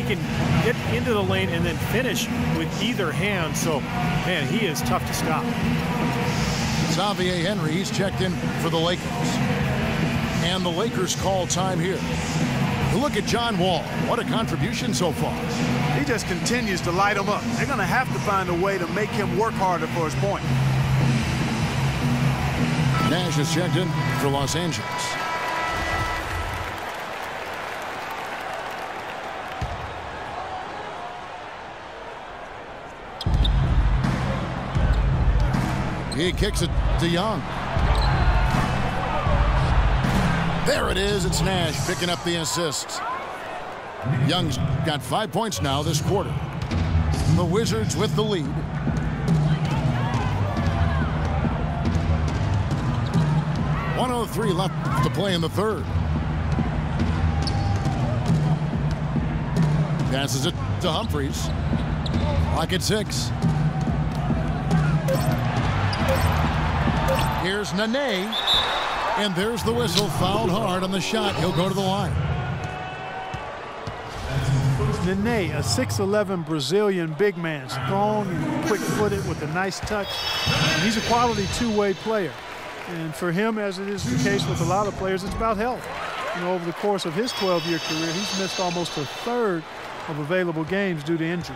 can get into the lane and then finish with either hand. So, man, he is tough to stop. Xavier Henry, he's checked in for the Lakers. And the Lakers call time here. Look at John Wall. What a contribution so far. He just continues to light them up. They're going to have to find a way to make him work harder for his point. Nash is checked in for Los Angeles. He kicks it to Young. There it is. It's Nash picking up the assist. Young's got 5 points now this quarter. The Wizards with the lead. .103 left to play in the third. Passes it to Humphries. Clock at 6. Here's Nene. And there's the whistle. Fouled hard on the shot. He'll go to the line. Nene, a 6'11" Brazilian big man, strong and quick-footed with a nice touch. And he's a quality two-way player. And for him, as it is the case with a lot of players, it's about health. You know, over the course of his 12-year career, he's missed almost a third of available games due to injury.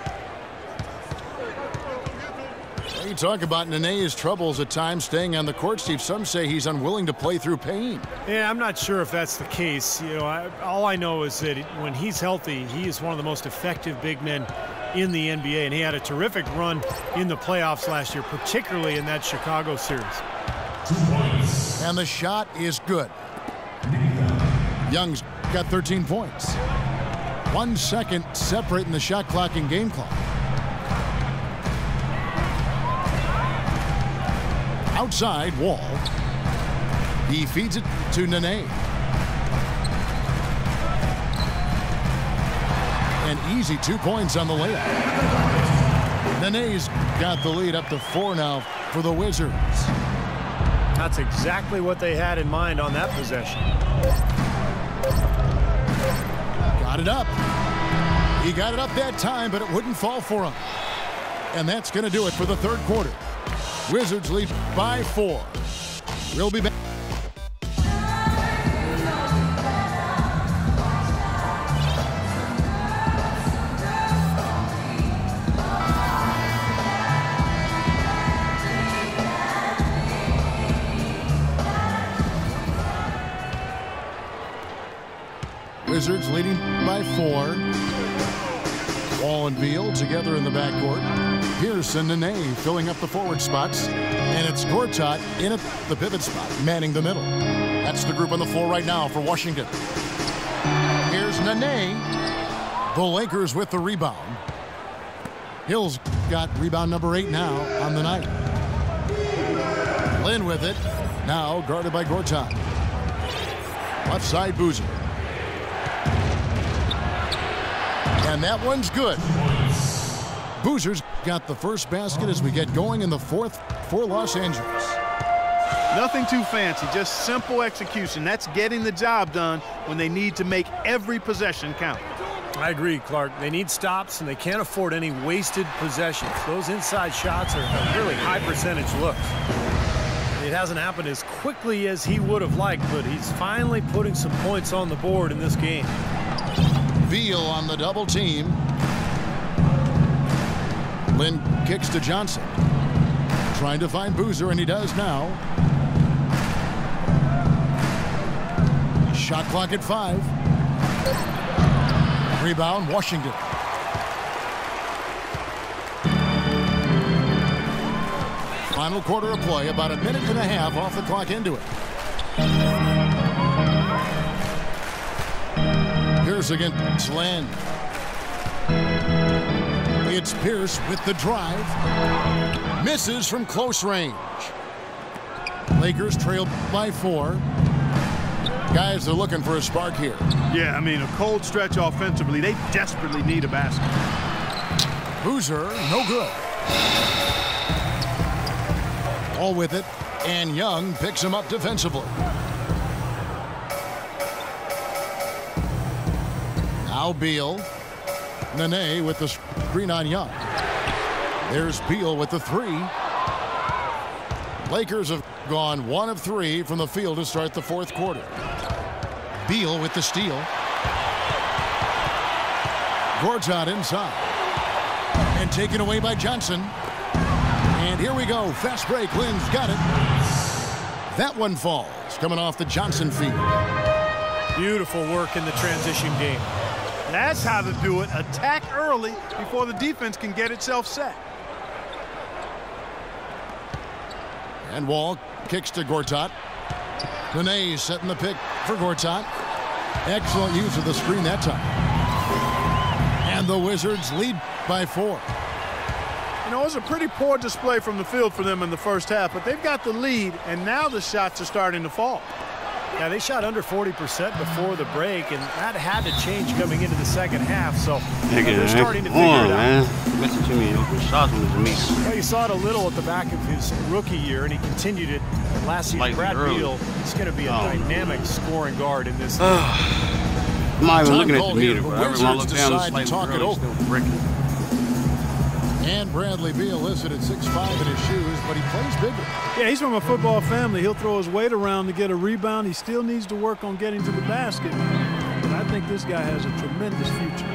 You talk about Nene's troubles at times staying on the court, Steve. Some say he's unwilling to play through pain. Yeah, I'm not sure if that's the case. You know, all I know is that when he's healthy, he is one of the most effective big men in the NBA, and he had a terrific run in the playoffs last year, particularly in that Chicago series. And the shot is good. Young's got 13 points. 1 second separating the shot clock and game clock. Outside, Wall. He feeds it to Nene. An easy 2 points on the layup. Nene's got the lead up to 4 now for the Wizards. That's exactly what they had in mind on that possession. Got it up. He got it up that time, but it wouldn't fall for him. And that's going to do it for the third quarter. Wizards lead by 4. We'll be back. Wizards leading by 4. Wall and Beal together in the backcourt. Pierce and Nene filling up the forward spots. And it's Gortat in at the pivot spot, manning the middle. That's the group on the floor right now for Washington. Here's Nene. The Lakers with the rebound. Hill's got rebound number 8 now on the night. Lynn with it. Now guarded by Gortat. Left side, Boozer. And that one's good. Boozer's got the first basket as we get going in the fourth for Los Angeles. Nothing too fancy, just simple execution. That's getting the job done when they need to make every possession count. I agree, Clark. They need stops, and they can't afford any wasted possessions. Those inside shots are really high percentage looks. It hasn't happened as quickly as he would have liked, but he's finally putting some points on the board in this game. Beal on the double team. Lynn kicks to Johnson. Trying to find Boozer, and he does now. Shot clock at 5. Rebound, Washington. Final quarter of play, about a minute and a half off the clock into it. Pierce against Len. It's Pierce with the drive. Misses from close range. Lakers trail by 4. Guys are looking for a spark here. Yeah, I mean, a cold stretch offensively. They desperately need a basket. Boozer, no good. All with it, and Young picks him up defensively. Now Beal. Nene with the screen on Young. There's Beal with the three. Lakers have gone 1 of 3 from the field to start the fourth quarter. Beal with the steal. Gortat inside. And taken away by Johnson. And here we go. Fast break. Lynn's got it. That one falls. Coming off the Johnson feed. Beautiful work in the transition game. That's how to do it. Attack early before the defense can get itself set. And Wall kicks to Gortat. Nene setting the pick for Gortat. Excellent use of the screen that time. And the Wizards lead by 4. You know, it was a pretty poor display from the field for them in the first half, but they've got the lead, and now the shots are starting to fall. Yeah, they shot under 40% before the break, and that had to change coming into the second half. So they're starting to figure it out. Missing too many open shots from the Jameis. Well, you saw it a little at the back of his rookie year, and he continued it last season. Brad Beal is going to be a dynamic scoring guard in this. I'm not even looking at the meter, but every time I look down, it's like talk it over. still bricking. And Bradley Beal listed at 6'5" in his shoes, but he plays bigger. Yeah, he's from a football family. He'll throw his weight around to get a rebound. He still needs to work on getting to the basket. But I think this guy has a tremendous future.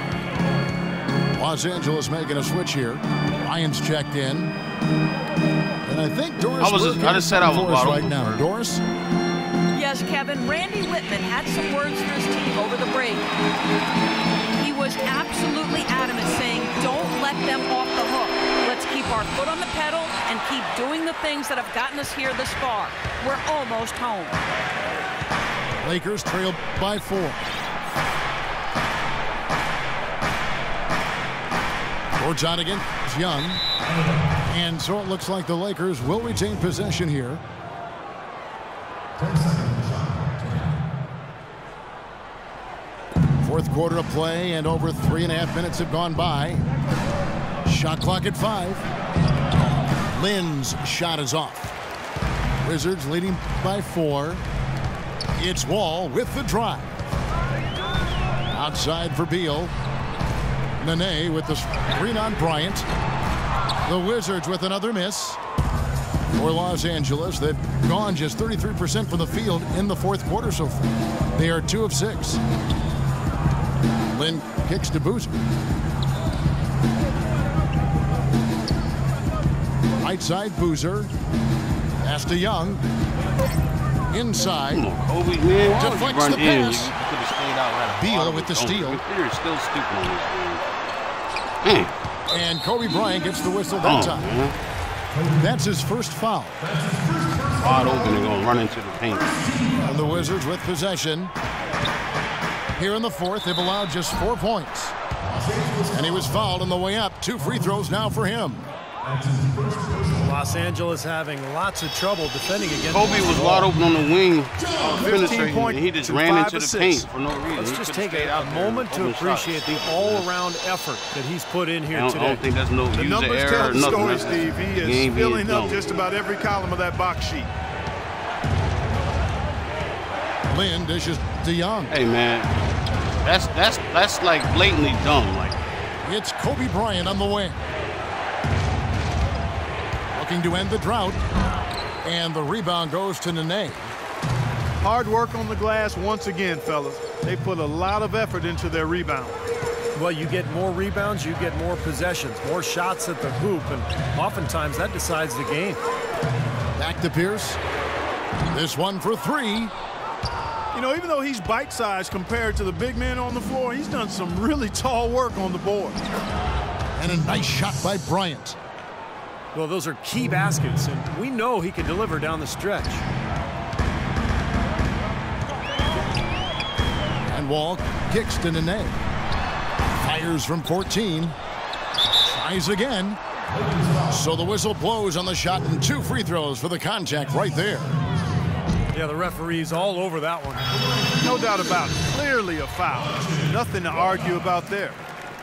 Los Angeles making a switch here. Ryan's checked in. And I think Doris I just said I was right now. Doris? Yes, Kevin. Randy Whitman had some words for his team over the break. He was absolutely adamant, saying, don't let them off the hook. Let's keep our foot on the pedal and keep doing the things that have gotten us here this far. We're almost home. Lakers trail by 4. Gortat against Young. And so it looks like the Lakers will retain possession here. Fourth quarter of play, and over 3.5 minutes have gone by. Shot clock at 5. Lynn's shot is off. Wizards leading by 4. It's Wall with the drive. Outside for Beal. Nene with the screen on Bryant. The Wizards with another miss. For Los Angeles, they've gone just 33% from the field in the fourth quarter so far. They are 2 of 6. Lynn kicks to Boozer. Right side, Boozer. Pass to Young. Inside. Kobe, man, deflects the pass. Beal Beal with the steal. You're still stupid on this game. And Kobe Bryant gets the whistle that time. Man. That's his first foul. Wide open and going to run into the paint. And the Wizards with possession. Here in the fourth, they've allowed just 4 points. And he was fouled on the way up. 2 free throws now for him. Los Angeles having lots of trouble defending against. Kobe was wide open on the wing, 15 penetrating, and he just ran into the paint for no reason. Let's just take a moment to appreciate the all-around effort that he's put in here today. I don't think that's no The user numbers error tell or the nothing. story, That's Steve. He the is game filling being up done. just about every column of that box sheet. Lynn dishes to Young. Hey man, that's like blatantly dumb. Like It's Kobe Bryant on the wing. Looking to end the drought. And the rebound goes to Nene. Hard work on the glass once again, fellas. They put a lot of effort into their rebound. Well, you get more rebounds, you get more possessions, more shots at the hoop, and oftentimes that decides the game. Back to Pierce. This one for 3. You know, even though he's bite-sized compared to the big men on the floor, he's done some really tall work on the board. And a nice shot by Bryant. Well, those are key baskets, and we know he can deliver down the stretch. And Wall kicks to Nene. Fires from 14. Tries again. So the whistle blows on the shot, and 2 free throws for the contact right there. Yeah, the referee's all over that one. No doubt about it. Clearly a foul. Nothing to argue about there.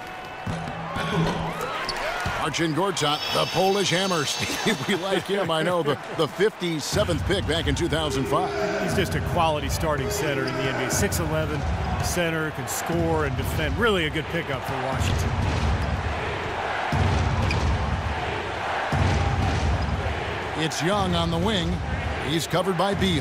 Marcin Gortat, the Polish hammer. Steve, we like him. I know, the 57th pick back in 2005. He's just a quality starting center in the NBA. 6'11", center, can score and defend. Really a good pickup for Washington. It's Young on the wing. He's covered by Beal.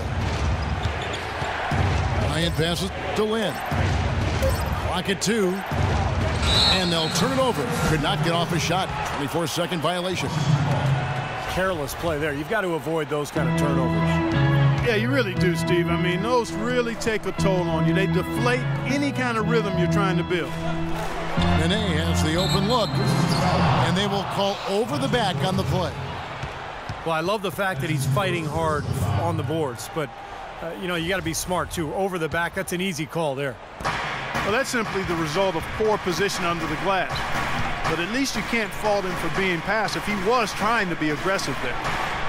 Bryant passes to Lynn. Clock at 2. And they'll turn it over. Could not get off a shot. 24-second violation. Careless play there. You've got to avoid those kind of turnovers. Yeah, you really do, Steve. I mean, those really take a toll on you. They deflate any kind of rhythm you're trying to build. Nene has the open look. And they will call over the back on the play. Well, I love the fact that he's fighting hard on the boards, but you know, you got to be smart too. Over the back, that's an easy call there. Well, that's simply the result of poor position under the glass. But at least you can't fault him for being passive. He was trying to be aggressive there.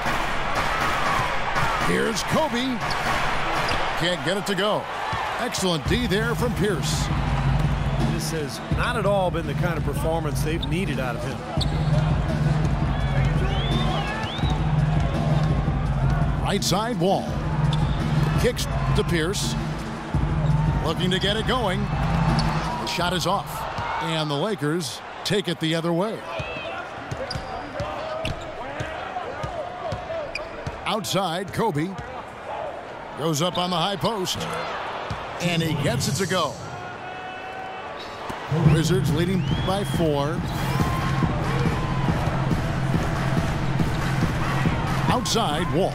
Here's Kobe. Can't get it to go. Excellent D there from Pierce. This has not at all been the kind of performance they've needed out of him. Right side Wall. Kicks to Pierce. Looking to get it going. The shot is off. And the Lakers take it the other way. Outside, Kobe. Goes up on the high post. And he gets it to go. Wizards leading by 4. Outside, Wall.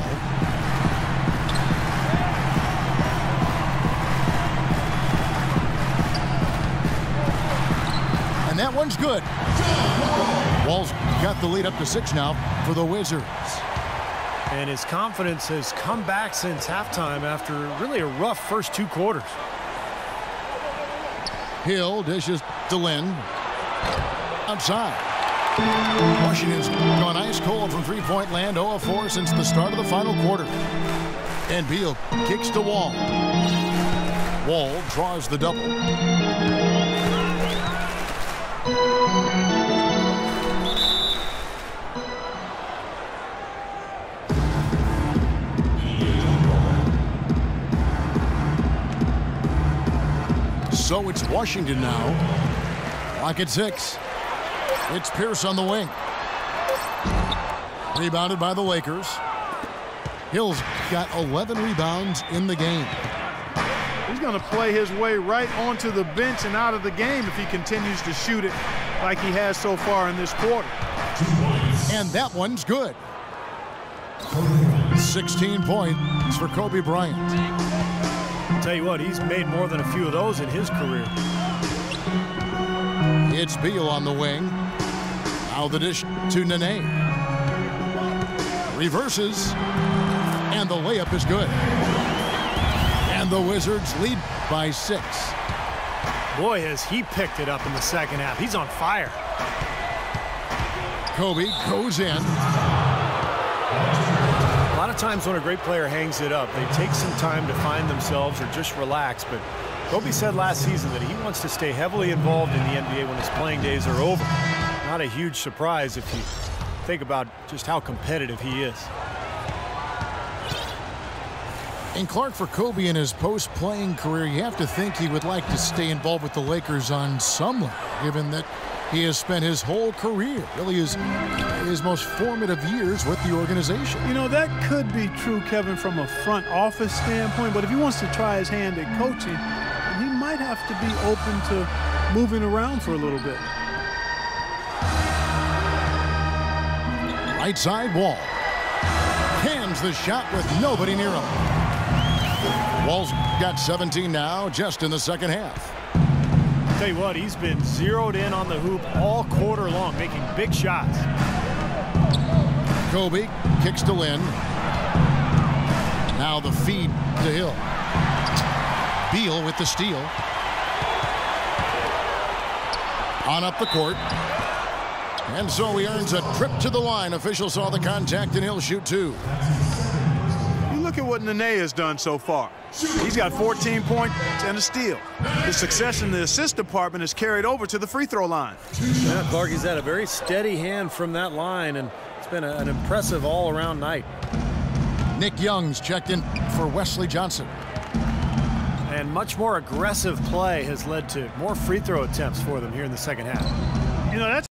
And that one's good. Wall's got the lead up to 6 now for the Wizards. And his confidence has come back since halftime after really a rough first 2 quarters. Hill dishes to Lynn. Outside. Washington's gone ice cold from three-point land, 0 of 4 since the start of the final quarter. And Beal kicks to Wall. Wall draws the double. So it's Washington now. Clock at 6. It's Pierce on the wing. Rebounded by the Lakers. Hill's got 11 rebounds in the game. He's going to play his way right onto the bench and out of the game if he continues to shoot it like he has so far in this quarter. And that one's good. 16 points for Kobe Bryant. I'll tell you what, he's made more than a few of those in his career. It's Beal on the wing. Now the dish to Nene. Reverses. And the layup is good. And the Wizards lead by 6. Boy, has he picked it up in the second half. He's on fire. Kobe goes in. A lot of times when a great player hangs it up, they take some time to find themselves or just relax. But Kobe said last season that he wants to stay heavily involved in the NBA when his playing days are over. Not a huge surprise if you think about just how competitive he is. And Clark, for Kobe in his post-playing career, you have to think he would like to stay involved with the Lakers on some level, given that he has spent his whole career, really his most formative years with the organization. You know, that could be true, Kevin, from a front office standpoint, but if he wants to try his hand at coaching, he might have to be open to moving around for a little bit. Right side Wall. Hands the shot with nobody near him. Wall's got 17 now, just in the second half. Tell you what, he's been zeroed in on the hoop all quarter long, making big shots. Kobe kicks to Lynn. Now the feed to Hill. Beal with the steal. On up the court. And so he earns a trip to the line. Officials saw the contact and he'll shoot 2. You look at what Nene has done so far. He's got 14 points and a steal. His success in the assist department is carried over to the free throw line. Yeah, Clark, he's had a very steady hand from that line, and it's been an impressive all-around night. Nick Young's checked in for Wesley Johnson. And much more aggressive play has led to more free throw attempts for them here in the second half. You know, that's